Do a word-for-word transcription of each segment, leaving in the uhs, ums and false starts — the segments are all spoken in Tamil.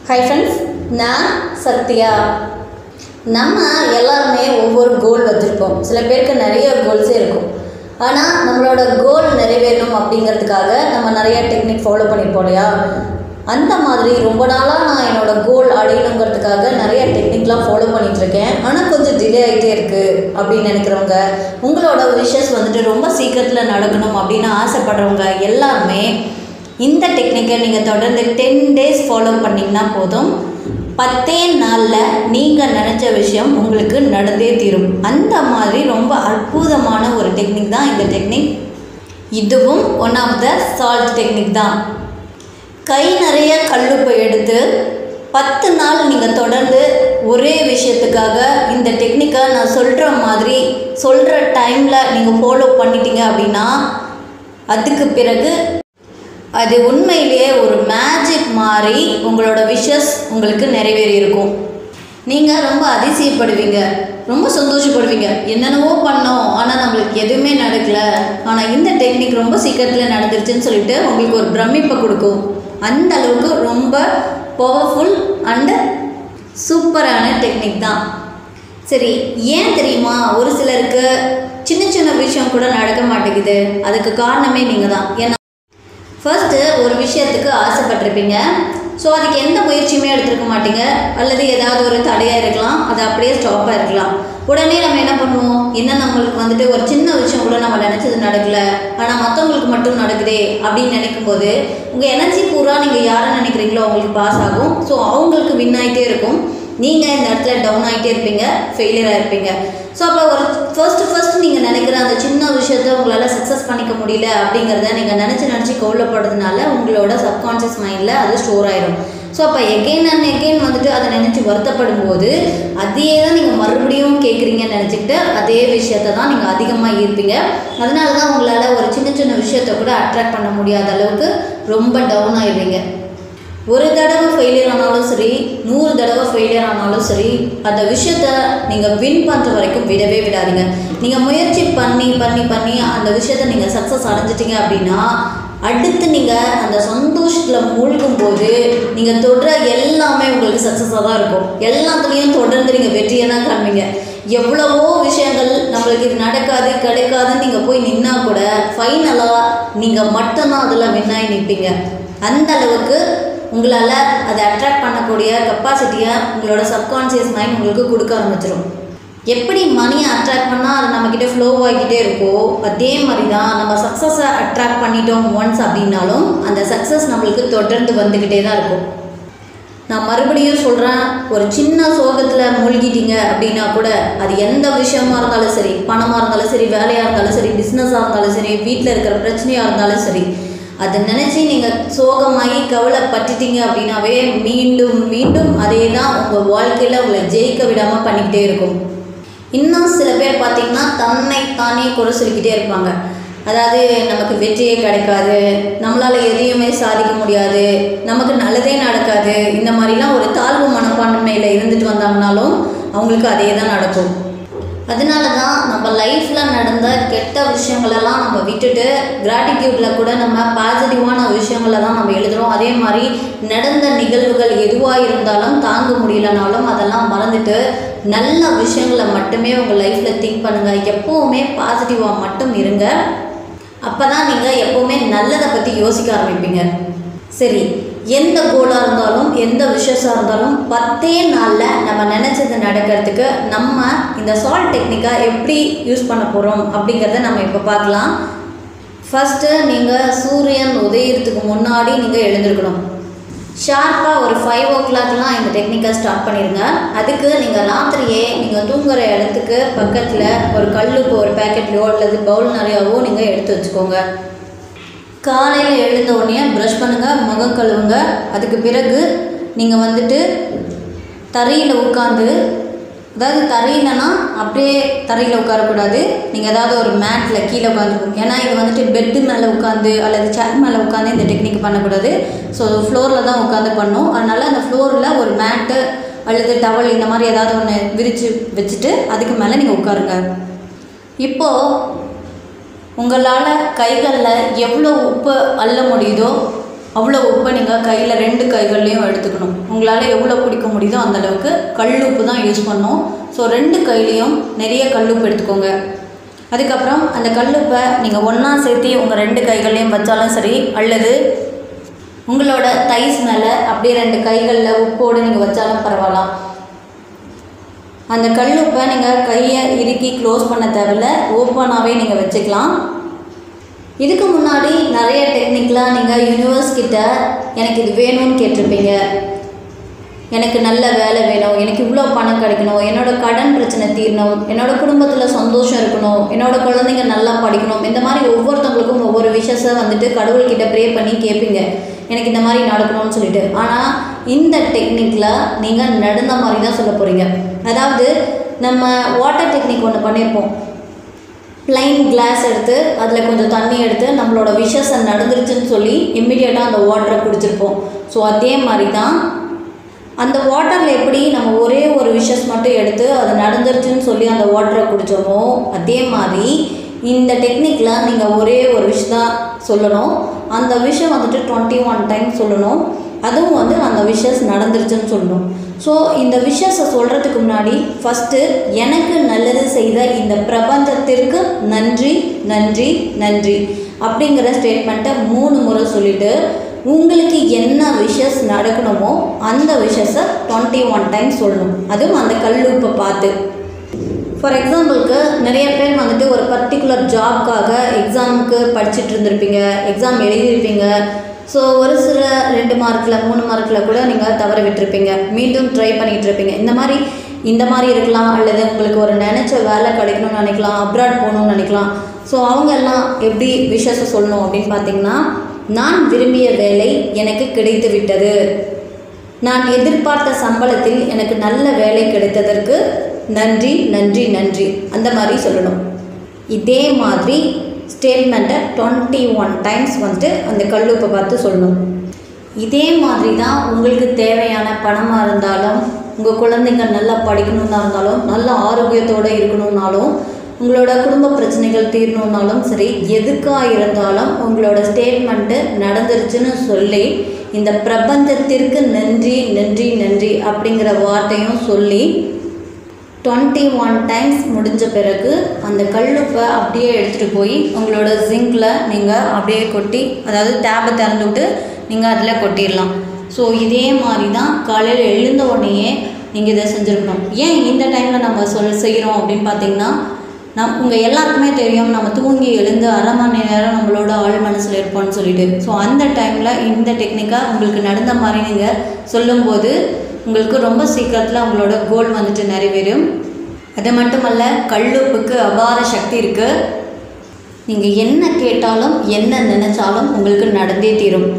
ஹாய் ஃப்ரெண்ட்ஸ், நான் சத்யா. நம்ம எல்லாருமே ஒவ்வொரு கோல் வச்சுருப்போம். சில பேருக்கு நிறைய கோல்ஸே இருக்கும். ஆனால் நம்மளோட கோல் நிறைவேறணும் அப்படிங்கிறதுக்காக நம்ம நிறைய டெக்னிக் ஃபாலோ பண்ணியிருப்போம் இல்லையா? அந்த மாதிரி ரொம்ப நாளாக நான் என்னோடய கோல் அடையணுங்கிறதுக்காக நிறைய டெக்னிக்லாம் ஃபாலோ பண்ணிகிட்ருக்கேன். ஆனால் கொஞ்சம் டிலே ஆகிட்டே இருக்குது அப்படின்னு நினைக்கிறவங்க, உங்களோட விஷஸ் வந்துட்டு ரொம்ப சீக்கிரத்தில் நடக்கணும் அப்படின்னு ஆசைப்படுறவங்க எல்லாருமே இந்த டெக்னிக்கை நீங்கள் தொடர்ந்து டென் டேஸ் ஃபாலோ பண்ணிங்கன்னா போதும். பத்தே நாளில் நீங்கள் நினச்ச விஷயம் உங்களுக்கு நடந்தே தீரும். அந்த மாதிரி ரொம்ப அற்புதமான ஒரு டெக்னிக் தான் இந்த டெக்னிக். இதுவும் one of the salt technique தான். கை நிறைய கல்லுப்பை எடுத்து பத்து நாள் நீங்கள் தொடர்ந்து ஒரே விஷயத்துக்காக இந்த டெக்னிக்கை நான் சொல்கிற மாதிரி சொல்கிற டைமில் நீங்கள் ஃபாலோ பண்ணிட்டீங்க அப்படின்னா அதுக்கு பிறகு அது உண்மையிலேயே ஒரு மேஜிக் மாதிரி உங்களோட விஷஸ் உங்களுக்கு நிறைவேறி இருக்கும். நீங்கள் ரொம்ப அதிசயப்படுவீங்க, ரொம்ப சந்தோஷப்படுவீங்க. என்னென்னவோ பண்ணோம், ஆனால் நம்மளுக்கு எதுவுமே நடக்கலை, ஆனால் இந்த டெக்னிக் ரொம்ப சீக்கிரத்தில் நடந்துருச்சுன்னு சொல்லிட்டு உங்களுக்கு ஒரு பிரமிப்பை கொடுக்கும். அந்த அளவுக்கு ரொம்ப பவர்ஃபுல் அண்டு சூப்பரான டெக்னிக் தான். சரி, ஏன் தெரியுமா ஒரு சிலருக்கு சின்ன சின்ன விஷயம் கூட நடக்க மாட்டேங்குது? அதுக்கு காரணமே நீங்கள் தான். ஏன்னா ஃபர்ஸ்ட்டு ஒரு விஷயத்துக்கு ஆசைப்பட்டிருப்பீங்க. ஸோ அதுக்கு எந்த முயற்சியுமே எடுத்துருக்க மாட்டீங்க, அல்லது ஏதாவது ஒரு தடையாக இருக்கலாம், அது அப்படியே ஸ்டாப்பாக இருக்கலாம். உடனே நம்ம என்ன பண்ணுவோம், என்ன நம்மளுக்கு வந்துட்டு ஒரு சின்ன விஷயம் கூட நம்ம நினச்சது நடக்கலை, ஆனால் மற்றவங்களுக்கு மட்டும் நடக்குதே அப்படின்னு நினைக்கும் போது உங்கள் எனர்ஜி பூரா நீங்கள் யாரை நினைக்கிறீங்களோ அவங்களுக்கு பாஸ் ஆகும். ஸோ அவங்களுக்கு வின் ஆகிட்டே இருக்கும். நீங்கள் இந்த இடத்துல டவுன் ஆகிட்டே இருப்பீங்க, ஃபெயிலியராக இருப்பீங்க. ஸோ அப்போ ஒரு ஃபர்ஸ்ட்டு ஃபர்ஸ்ட் நீங்கள் நினைக்கிற அந்த சின்ன விஷயத்த உங்களால் சக்ஸஸ் பண்ணிக்க முடியல அப்படிங்கிறத நீங்கள் நினச்சி நினச்சி கவலைப்படுறதுனால உங்களோட சப்கான்ஷியஸ் மைண்டில் அது ஸ்டோர் ஆகிடும். ஸோ அப்போ எகெயின் அண்ட் எகெயின் வந்துட்டு அதை நினச்சி வருத்தப்படும் போது அதே தான் நீங்கள் மறுபடியும் கேட்குறீங்கன்னு நினச்சிக்கிட்டு அதே விஷயத்தை தான் நீங்கள் அதிகமாக ஈர்ப்பீங்க. அதனால தான் உங்களால் ஒரு சின்ன சின்ன விஷயத்தை கூட அட்ராக்ட் பண்ண முடியாத அளவுக்கு ரொம்ப டவுன் ஆகிடுவீங்க. ஒரு தடவை ஃபெயிலியர் ஆனாலும் சரி, நூறு தடவை ஃபெயிலியர் ஆனாலும் சரி, அந்த விஷயத்த நீங்கள் வின் பண்ணுற வரைக்கும் விடவே விடாதீங்க. நீங்கள் முயற்சி பண்ணி பண்ணி பண்ணி அந்த விஷயத்த நீங்கள் சக்ஸஸ் அடைஞ்சிட்டிங்க அப்படின்னா அடுத்து நீங்கள் அந்த சந்தோஷத்தில் மூழ்கும் போது நீங்கள் தொடுற எல்லாமே உங்களுக்கு சக்ஸஸாக தான் இருக்கும். எல்லாத்துலேயும் தொடர்ந்து நீங்கள் வெற்றியை தான் காண்பீங்க. எவ்வளவோ விஷயங்கள் நம்மளுக்கு இது நடக்காது கிடைக்காதுன்னு நீங்கள் போய் நின்னா கூட ஃபைனலாக நீங்கள் மட்டும்தான் அதில் வின்னாகி நிற்பீங்க. அந்த அளவுக்கு உங்களால் அதை அட்ராக்ட் பண்ணக்கூடிய கெப்பாசிட்டியை உங்களோட சப்கான்ஷியஸ் மைண்ட் உங்களுக்கு கொடுக்க ஆரம்பிச்சிடும். எப்படி மணியை அட்ராக்ட் பண்ணால் அது நம்மக்கிட்ட ஃப்ளோ ஆகிக்கிட்டே இருக்கோ, அதே மாதிரி தான் நம்ம சக்ஸஸை அட்ராக்ட் பண்ணிட்டோம் ஒன்ஸ் அப்படின்னாலும் அந்த சக்ஸஸ் நம்மளுக்கு தொடர்ந்து வந்துக்கிட்டே தான் இருக்கும். நான் மறுபடியும் சொல்கிறேன், ஒரு சின்ன சோகத்தில் மூழ்கிட்டீங்க அப்படின்னா கூட அது எந்த விஷயமா இருந்தாலும் சரி, பணமாக இருந்தாலும் சரி, வேலையாக இருந்தாலும் சரி, பிஸ்னஸாக இருந்தாலும் சரி, வீட்டில் இருக்கிற பிரச்சனையாக இருந்தாலும் சரி, அதை நினச்சி நீங்கள் சோகமாகி கவலைப்பட்டுட்டீங்க அப்படின்னாவே மீண்டும் மீண்டும் அதே தான் உங்கள் வாழ்க்கையில் உங்களை ஜெயிக்க விடாமல் பண்ணிக்கிட்டே இருக்கும். இன்னும் சில பேர் பார்த்திங்கன்னா தன்னை தானே குறை சொல்லிக்கிட்டே இருப்பாங்க. அதாவது நமக்கு வெற்றியே கிடைக்காது, நம்மளால் எதையுமே சாதிக்க முடியாது, நமக்கு நல்லதே நடக்காது, இந்த மாதிரிலாம் ஒரு தாழ்வு மனப்பான்மையில் இருந்துட்டு வந்தாங்கனாலும் அவங்களுக்கு அதே தான் நடக்கும். அதனால தான் நம்ம லைஃப்பில் நடந்த கெட்ட விஷயங்களெல்லாம் நம்ம விட்டுட்டு கிராட்டிடியூட்டில் கூட நம்ம பாசிட்டிவான விஷயங்களை தான் நம்ம எழுதுகிறோம். அதே மாதிரி நடந்த நிகழ்வுகள் எதுவாக இருந்தாலும் தாங்க முடியலனாலும் அதெல்லாம் மறந்துட்டு நல்ல விஷயங்களை மட்டுமே உங்கள் லைஃப்பில் திங்க் பண்ணுங்கள். எப்போவுமே பாசிட்டிவாக மட்டும் இருங்க. அப்போ தான் நீங்கள் எப்போவுமே நல்லதை பற்றி யோசிக்க ஆரம்பிப்பீங்க. சரி, எந்த கோலாக இருந்தாலும் எந்த விஷயஸாக இருந்தாலும் பத்தே நாளில் நம்ம நினச்சது நடக்கிறதுக்கு நம்ம இந்த சால்ட் டெக்னிக்கை எப்படி யூஸ் பண்ண போகிறோம் அப்படிங்கிறத நம்ம இப்போ பார்க்கலாம். ஃபஸ்ட்டு நீங்கள் சூரியன் உதயத்துக்கு முன்னாடி நீங்கள் எழுந்திருக்கணும். ஷார்ப்பாக ஒரு ஃபைவ் ஓ கிளாக்லாம் இந்த டெக்னிக்கை ஸ்டார்ட் பண்ணிடுங்க. அதுக்கு நீங்கள் ராத்திரியே நீங்கள் தூங்குகிற இடத்துக்கு பக்கத்தில் ஒரு கல்லுக்கு ஒரு பேக்கெட்லையோ அல்லது பவுல் நிறையாவோ நீங்கள் எடுத்து வச்சுக்கோங்க. காலையில் எழுந்த உடனே ப்ரஷ் பண்ணுங்கள், முகம் கழுவுங்க. அதுக்கு பிறகு நீங்கள் வந்துட்டு தரையில் உட்காந்து, அதாவது தரையிலனா அப்படியே தரையில் உட்காரக்கூடாது, நீங்கள் ஏதாவது ஒரு மேட்டில் கீழே உட்காந்துக்கோங்க. ஏன்னா இது வந்துட்டு பெட்டு மேலே உட்காந்து அல்லது சேர் மேலே உட்காந்து இந்த டெக்னிக் பண்ணக்கூடாது. ஸோ ஃப்ளோரில் தான் உட்காந்து பண்ணணும். அதனால் அந்த ஃப்ளோரில் ஒரு மேட்டு அல்லது டவல் இந்த மாதிரி ஏதாவது ஒன்று விரித்து வச்சுட்டு அதுக்கு மேலே நீங்கள் உட்காருங்க. இப்போது உங்களால் கைகளில் எவ்வளோ உப்பு அள்ள முடியுதோ அவ்வளோ உப்பை நீங்கள் கையில் ரெண்டு கைகள்லேயும் எடுத்துக்கணும். உங்களால் எவ்வளோ பிடிக்க முடியுதோ அந்தளவுக்கு கல் உப்பு தான் யூஸ் பண்ணணும். ஸோ ரெண்டு கையிலையும் நிறைய கல் உப்பு எடுத்துக்கோங்க. அதுக்கப்புறம் அந்த கல் உப்பை நீங்கள் ஒன்றா சேர்த்து உங்கள் ரெண்டு கைகள்லேயும் வச்சாலும் சரி, அல்லது உங்களோட தைஸ் மேலே அப்படியே ரெண்டு கைகளில் உப்போடு நீங்கள் வச்சாலும் பரவாயில்ல. அந்த கல் உப்பை நீங்கள் கையை இறுக்கி க்ளோஸ் பண்ண தேவையில்ல, ஓப்பனாகவே நீங்கள் வச்சுக்கலாம். இதுக்கு முன்னாடி நிறைய டெக்னிக்லாம் நீங்கள் யூனிவர்ஸ் கிட்ட எனக்கு இது வேணும்னு கேட்டிருப்பீங்க. எனக்கு நல்ல வேலை வேணும், எனக்கு இவ்வளோ பணம் கிடைக்கணும், என்னோடய கடன் பிரச்சனை தீரணும், என்னோடய குடும்பத்தில் சந்தோஷம் இருக்கணும், என்னோடய குழந்தைங்க நல்லா படிக்கணும், இந்த மாதிரி ஒவ்வொருத்தவங்களுக்கும் ஒவ்வொரு விஷயத்தை வந்துட்டு கடவுள்கிட்ட ப்ரே பண்ணி கேட்பீங்க, எனக்கு இந்த மாதிரி நடக்கணும்னு சொல்லிட்டு. ஆனால் இந்த டெக்னிக்கில் நீங்கள் நடந்த மாதிரி தான் சொல்ல போகிறீங்க. அதாவது நம்ம வாட்டர் டெக்னிக் ஒன்று பண்ணியிருப்போம். ப்ளைன் கிளாஸ் எடுத்து அதில் கொஞ்சம் தண்ணி எடுத்து நம்மளோட விஷஸை நடந்துருச்சுன்னு சொல்லி இம்மிடியேட்டாக அந்த வாட்டரை குடிச்சிருப்போம். ஸோ அதே மாதிரி தான் அந்த வாட்டரில் எப்படி நம்ம ஒரே ஒரு விஷஸ் மட்டும் எடுத்து அது நடந்துருச்சுன்னு சொல்லி அந்த வாட்டரை குடித்தோமோ, அதே மாதிரி இந்த டெக்னிக்கில் நீங்கள் ஒரே ஒரு விஷ் தான் சொல்லணும். அந்த விஷயம் வந்துட்டு டுவெண்ட்டி ஒன் டைம் சொல்லணும். அதுவும் வந்து அந்த விஷஸ் நடந்துருச்சுன்னு சொல்லணும். ஸோ இந்த விஷஸை சொல்கிறதுக்கு முன்னாடி ஃபஸ்ட்டு எனக்கு நல்லது செய்த இந்த பிரபஞ்சத்திற்கு நன்றி நன்றி நன்றி அப்படிங்கிற ஸ்டேட்மெண்ட்டை மூணு முறை சொல்லிவிட்டு உங்களுக்கு என்ன விஷஸ் நடக்கணுமோ அந்த விஷஸை டுவெண்ட்டி ஒன் டைம் சொல்லணும். அதுவும் அந்த கல்லுப்பை பார்த்து. ஃபார் எக்ஸாம்பிளுக்கு நிறைய பேர் வந்துட்டு ஒரு பர்டிகுலர் ஜாப்க்காக எக்ஸாமுக்கு படிச்சுட்டு இருந்திருப்பீங்க, எக்ஸாம் எழுதியிருப்பீங்க. ஸோ ஒரு சில ரெண்டு மார்க்கில் மூணு மார்க்கில் கூட நீங்கள் தவற விட்டுருப்பீங்க, மீண்டும் ட்ரை பண்ணிகிட்டு இருப்பீங்க. இந்த மாதிரி இந்த மாதிரி இருக்கலாம், அல்லது உங்களுக்கு ஒரு நினச்ச வேலை கிடைக்கணும்னு நினைக்கலாம், அப்ராட் போகணும்னு நினைக்கலாம். ஸோ அவங்க எல்லாம் எப்படி விஷஸை சொல்லணும் அப்படின்னு பார்த்தீங்கன்னா, நான் விரும்பிய வேலை எனக்கு கிடைத்து விட்டது, நான் எதிர்பார்த்த சம்பளத்தில் எனக்கு நல்ல வேலை கிடைத்ததற்கு நன்றி நன்றி நன்றி, அந்த மாதிரி சொல்லணும். இதே மாதிரி ஸ்டேட்மெண்ட்டை டுவெண்ட்டி ஒன் டைம்ஸ் வந்துட்டு அந்த கல்லுப்பை பார்த்து சொல்லணும். இதே மாதிரி தான் உங்களுக்கு தேவையான பணமாக இருந்தாலும், உங்கள் குழந்தைங்க நல்லா படிக்கணும்னா இருந்தாலும், நல்ல ஆரோக்கியத்தோடு இருக்கணும்னாலும், உங்களோட குடும்ப பிரச்சனைகள் தீரணுன்னாலும் சரி, எதுக்காக இருந்தாலும் உங்களோட ஸ்டேட்மெண்ட்டு நடந்துருச்சுன்னு சொல்லி இந்த பிரபஞ்சத்திற்கு நன்றி நன்றி நன்றி அப்படிங்கிற வார்த்தையும் சொல்லி டுவெண்ட்டி ஒன் டைம்ஸ் முடிஞ்ச பிறகு அந்த கல்லுப்பை அப்படியே எடுத்துகிட்டு போய் உங்களோட ஜிங்கில் நீங்கள் அப்படியே கொட்டி, அதாவது டேப்பை திறந்து விட்டு நீங்கள் அதில் கொட்டிடலாம். ஸோ இதே மாதிரி தான் காலையில் எழுந்த உடனேயே நீங்கள் இதை செஞ்சுருக்கணும். ஏன் இந்த டைமில் நம்ம சொல் செய்கிறோம் அப்படின்னு பார்த்தீங்கன்னா, நம் உங்கள் எல்லாருக்குமே தெரியும் நம்ம தூங்கி எழுந்து அரை மணி நேரம் நம்மளோட ஆள் மனசில் இருப்போம்னு சொல்லிட்டு. ஸோ அந்த டைமில் இந்த டெக்னிக்காக உங்களுக்கு நடந்த மாதிரி நீங்கள் சொல்லும்போது உங்களுக்கு ரொம்ப சீக்கிரத்தில் உங்களோட கோல் வந்துட்டு நிறைவேறும். அது மட்டுமல்ல, கல்லுப்புக்கு அபார சக்தி இருக்குது. நீங்கள் என்ன கேட்டாலும் என்ன நினச்சாலும் உங்களுக்கு நடந்தே தீரும்.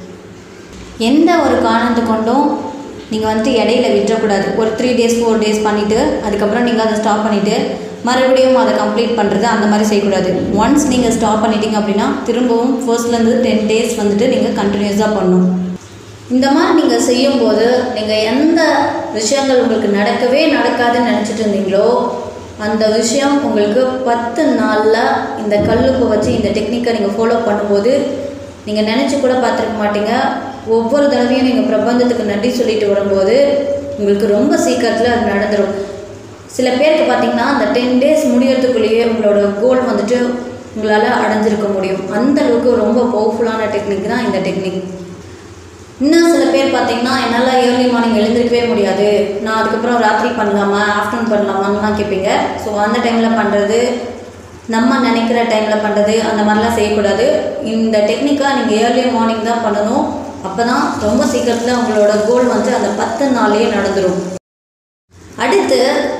எந்த ஒரு காரணத்தை கொண்டும் நீங்கள் வந்துட்டு இடையில விட்டுறக்கூடாது. ஒரு த்ரீ டேஸ் ஃபோர் டேஸ் பண்ணிவிட்டு அதுக்கப்புறம் நீங்கள் அதை ஸ்டாப் பண்ணிவிட்டு மறுபடியும் அதை கம்ப்ளீட் பண்ணுறது அந்த மாதிரி செய்யக்கூடாது. ஒன்ஸ் நீங்கள் ஸ்டாப் பண்ணிட்டீங்க அப்படின்னா திரும்பவும் ஃபர்ஸ்ட்லேருந்து டென் டேஸ் வந்துட்டு நீங்கள் கண்டினியூஸாக பண்ணணும். இந்த மாதிரி நீங்கள் செய்யும்போது நீங்கள் எந்த விஷயங்கள் உங்களுக்கு நடக்கவே நடக்காதுன்னு நினச்சிட்டு இருந்தீங்களோ அந்த விஷயம் உங்களுக்கு பத்து நாளில் இந்த கல்லுப்பை வச்சு இந்த டெக்னிக்கை நீங்கள் ஃபாலோ பண்ணும்போது நீங்கள் நினச்சி கூட பார்த்துருக்க மாட்டீங்க. ஒவ்வொரு தடவையும் நீங்கள் பிரபஞ்சத்துக்கு நன்றி சொல்லிட்டு வரும்போது உங்களுக்கு ரொம்ப சீக்கிரத்தில் அது நடந்துடும். சில பேருக்கு பார்த்திங்கன்னா அந்த டென் டேஸ் முடியறதுக்குள்ளேயே உங்களோட கோல் வந்துட்டு உங்களால் அடைஞ்சிருக்க முடியும். அந்தளவுக்கு ரொம்ப பவர்ஃபுல்லான டெக்னிக் தான் இந்த டெக்னிக். இன்னும் சில பேர் பார்த்திங்கன்னா என்னால் ஏர்லி மார்னிங் எழுந்திருக்கவே முடியாது, நான் அதுக்கப்புறம் ராத்திரி பண்ணலாமா ஆஃப்டர்நூன் பண்ணலாமான்லாம் கேட்பீங்க. ஸோ அந்த டைமில் பண்ணுறது, நம்ம நினைக்கிற டைமில் பண்ணுறது அந்த மாதிரிலாம் செய்யக்கூடாது. இந்த டெக்னிக்காக நீங்கள் ஏர்லி மார்னிங் தான் பண்ணணும். அப்போ தான் ரொம்ப சீக்கிரத்தில் உங்களோட கோல் வந்து அந்த பத்து நாள்லேயே நடந்துடும். அடுத்து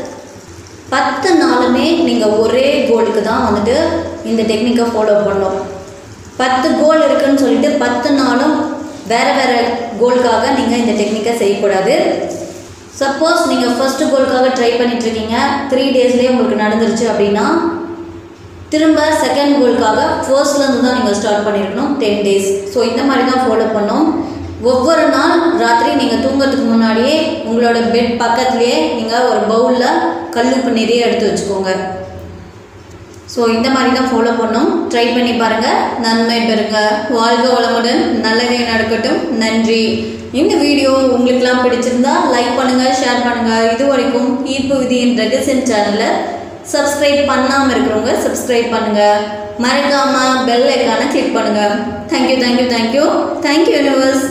பத்து நாளுமே நீங்கள் ஒரே கோலுக்கு தான் வந்துட்டு இந்த டெக்னிக்கை ஃபாலோ பண்ணணும். பத்து கோல் இருக்குதுன்னு சொல்லிட்டு பத்து நாளும் வேறு வேறு கோலுக்காக நீங்கள் இந்த டெக்னிக்கை செய்யக்கூடாது. சப்போஸ் நீங்கள் ஃபஸ்ட்டு கோலுக்காக ட்ரை பண்ணிகிட்ருக்கீங்க, த்ரீ டேஸ்லேயே உங்களுக்கு நடந்துருச்சு அப்படின்னா திரும்ப செகண்ட் கோலுக்காக ஃபர்ஸ்ட்லேருந்து தான் நீங்கள் ஸ்டார்ட் பண்ணியிருக்கணும், டென் டேஸ். ஸோ இந்த மாதிரி தான் ஃபாலோ பண்ணோம். ஒவ்வொரு நாள் ராத்திரி நீங்கள் தூங்குறதுக்கு முன்னாடியே உங்களோட பெட் பக்கத்துலேயே நீங்கள் ஒரு பவுலில் கல்லுப்பு நிறைய எடுத்து வச்சுக்கோங்க. ஸோ இந்த மாதிரி தான் ஃபாலோ பண்ணோம். ட்ரை பண்ணி பாருங்கள், நன்மை பெறுங்க. வாழ்க வளமுடன், நல்லதே நடக்கட்டும். நன்றி. இந்த வீடியோ உங்களுக்கெல்லாம் பிடிச்சிருந்தா லைக் பண்ணுங்கள், ஷேர் பண்ணுங்கள். இது வரைக்கும் ஈர்ப்பு விதியின் ரகசியம் சேனலை சப்ஸ்கிரைப் பண்ணாமல் இருக்கிறவங்க சப்ஸ்கிரைப் பண்ணுங்கள். மறக்காமல் பெல் ஐக்கானை கிளிக் பண்ணுங்கள். Thank you thank you thank you thank you universe.